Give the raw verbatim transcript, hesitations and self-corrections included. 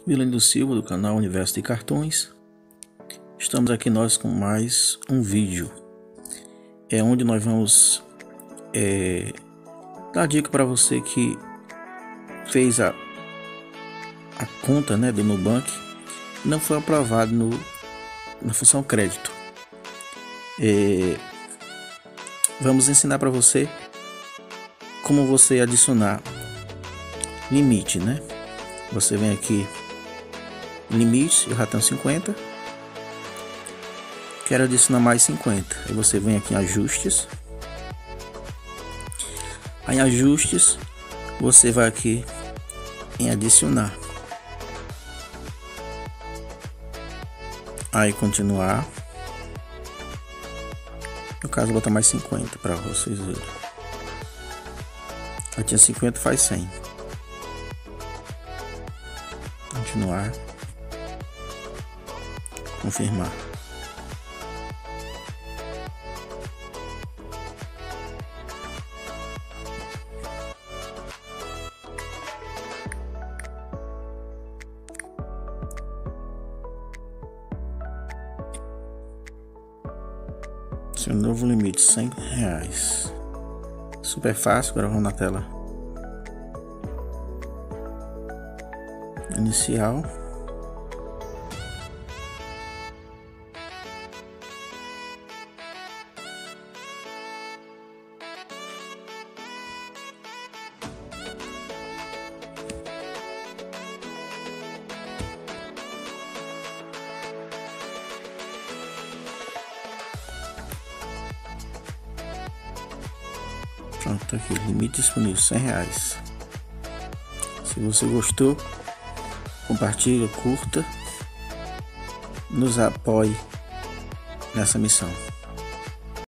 William Silva, do canal Universo de Cartões. Estamos aqui nós com mais um vídeo, é onde nós vamos é, dar dica para você que fez a, a conta, né, do Nubank, não foi aprovado no, na função crédito. É, vamos ensinar para você como você adicionar limite, né? Você vem aqui, limite, eu já tenho cinquenta, quero adicionar mais cinquenta. Aí você vem aqui em ajustes, aí em ajustes você vai aqui em adicionar, aí continuar. No caso, vou botar mais cinquenta para vocês verem. Eu tinha cinquenta, faz cem. Continuar, confirmar. Seu novo limite, cem reais. Super fácil. Agora vamos na tela inicial. Pronto, tá aqui, limite disponível, cem reais. Se você gostou, compartilha, curta, nos apoie nessa missão.